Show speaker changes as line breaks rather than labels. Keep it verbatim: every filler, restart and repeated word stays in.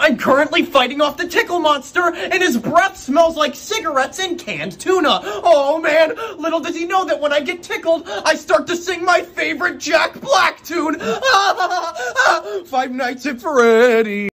I'm currently fighting off the Tickle Monster, and his breath smells like cigarettes and canned tuna. Oh man, little does he know that when I get tickled, I start to sing my favorite Jack Black tune. Five Nights at Freddy's.